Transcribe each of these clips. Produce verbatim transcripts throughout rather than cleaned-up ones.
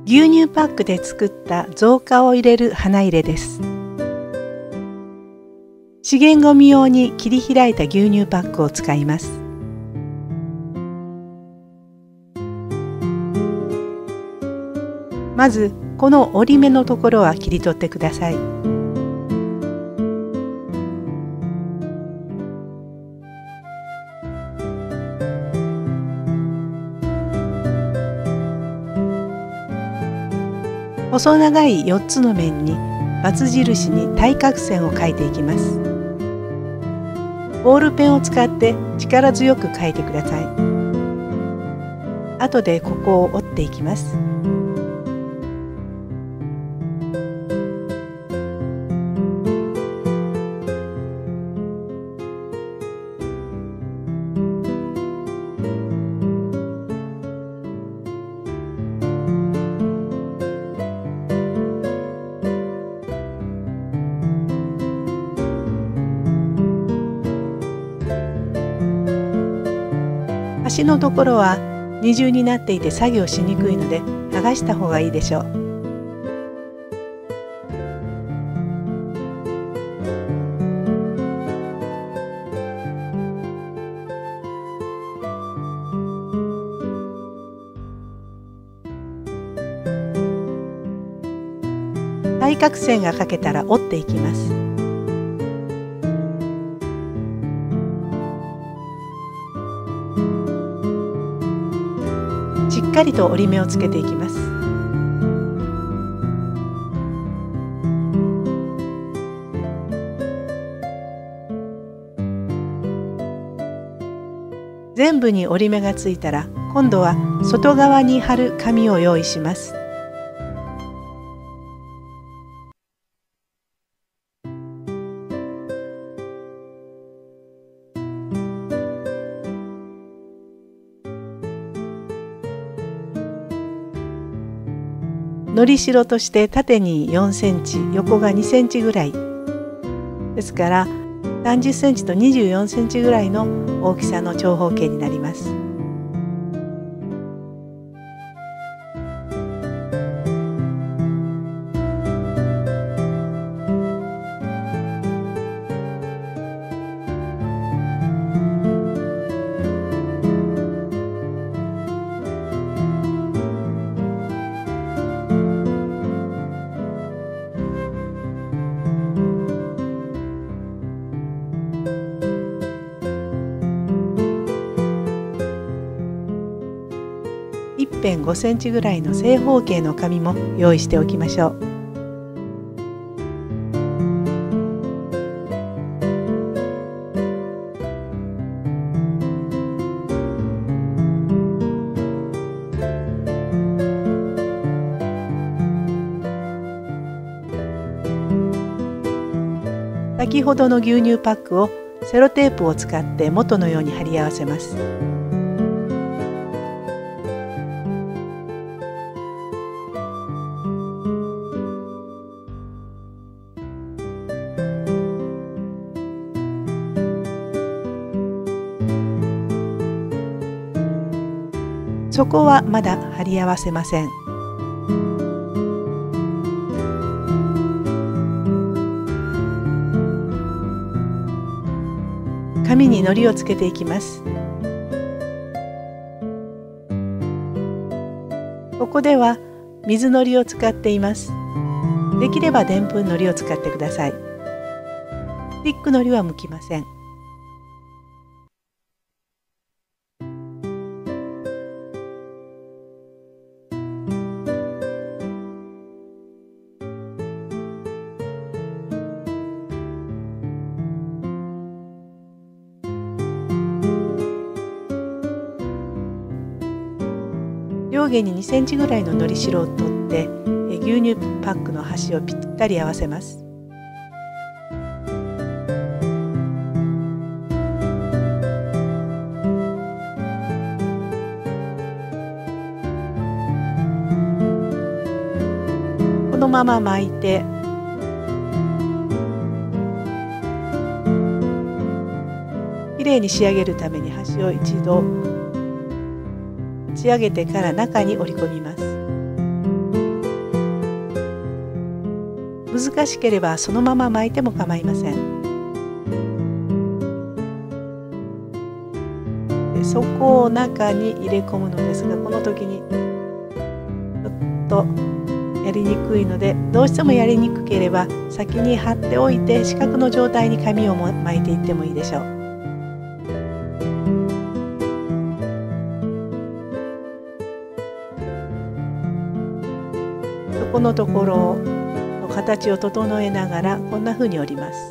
牛乳パックで作った造花を入れる花入れです。資源ごみ用に切り開いた牛乳パックを使います。まずこの折り目のところは切り取ってください。細長いよっつの面にバツ印に対角線を描いていきます。ボールペンを使って力強く描いてください。後でここを折っていきます。端のところは二重になっていて作業しにくいので剥がした方がいいでしょう。対角線が描けたら折っていきます。しっかりと折り目をつけていきます。全部に折り目がついたら、今度は外側に貼る紙を用意します。のりしろとして縦によんセンチ、横がにセンチぐらいですからさんじゅっセンチとにじゅうよんセンチぐらいの大きさの長方形になります。いってんごセンチぐらいの正方形の紙も用意しておきましょう。先ほどの牛乳パックをセロテープを使って元のように貼り合わせます。そこはまだ貼り合わせません。紙に糊をつけていきます。ここでは水糊を使っています。できればでんぷん糊を使ってください。スティック糊は向きません。上下ににセンチぐらいののりしろを取って牛乳パックの端をぴったり合わせます。このまま巻いてきれいに仕上げるために端を一度持ち上げてから中に折り込みます。 難しければそのまま巻いても構いません。で底を中に入れ込むのですが、この時にちょっとやりにくいので、どうしてもやりにくければ先に貼っておいて四角の状態に紙を巻いていってもいいでしょう。このところの形を整えながらこんな風に折ります。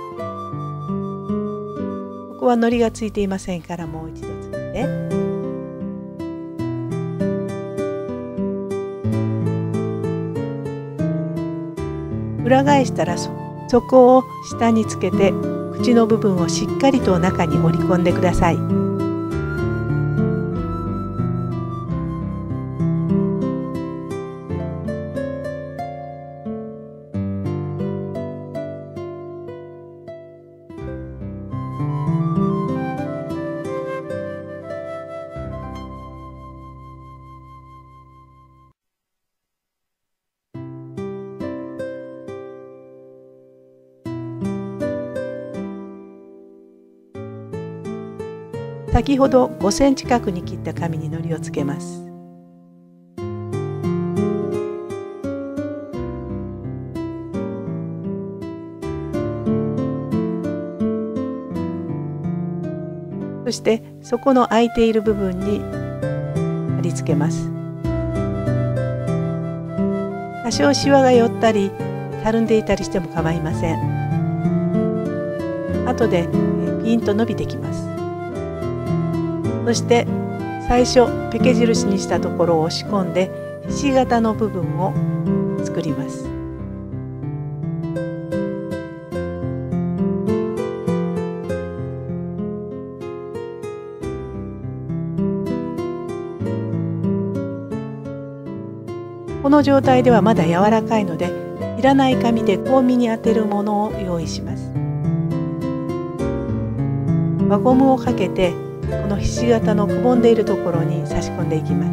ここは糊がついていませんから、もう一度つけて、裏返したら底を下につけて口の部分をしっかりと中に折り込んでください。先ほどごセンチ角に切った紙に糊をつけます。そして底の空いている部分に貼り付けます。多少シワが寄ったりたるんでいたりしても構いません。後でピンと伸びてきます。そして最初ペケ印にしたところを押し込んでひし形の部分を作ります。この状態ではまだ柔らかいので、いらない紙で香味に当てるものを用意します。輪ゴムをかけてこのひし形のくぼんでいるところに差し込んでいきます。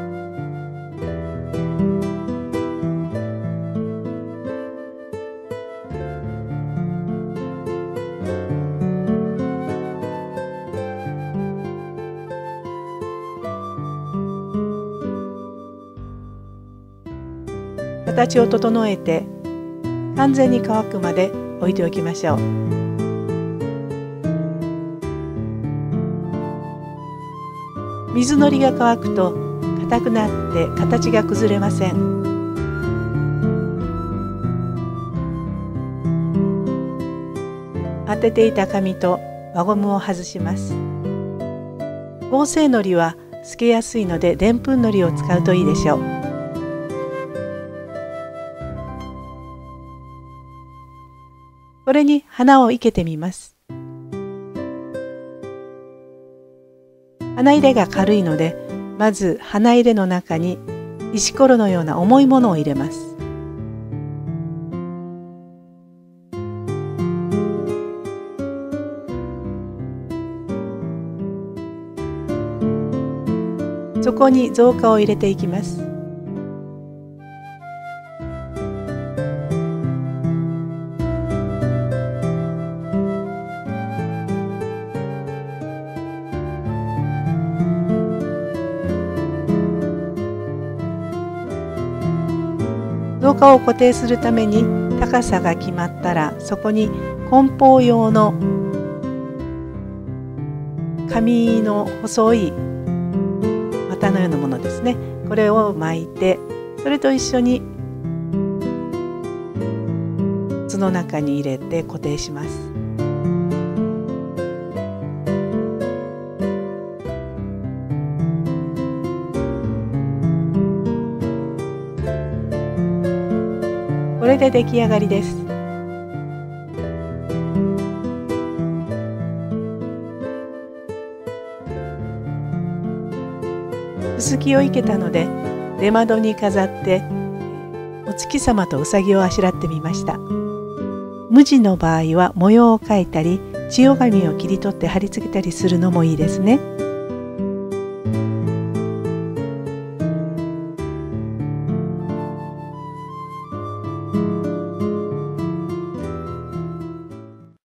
形を整えて完全に乾くまで置いておきましょう。水のりが乾くと硬くなって形が崩れません。当てていた紙と輪ゴムを外します。合成のりは透けやすいのででんぷんのりを使うといいでしょう。これに花を生けてみます。花入れが軽いので、まず花入れの中に石ころのような重いものを入れます。そこに造花を入れていきます。造花を固定するために高さが決まったら、そこに梱包用の紙の細い綿のようなものですね、これを巻いて、それと一緒に筒の中に入れて固定します。これで出来上がりです。薄木を生けたので出窓に飾ってお月様とうさぎをあしらってみました。無地の場合は模様を描いたり千代紙を切り取って貼り付けたりするのもいいですね。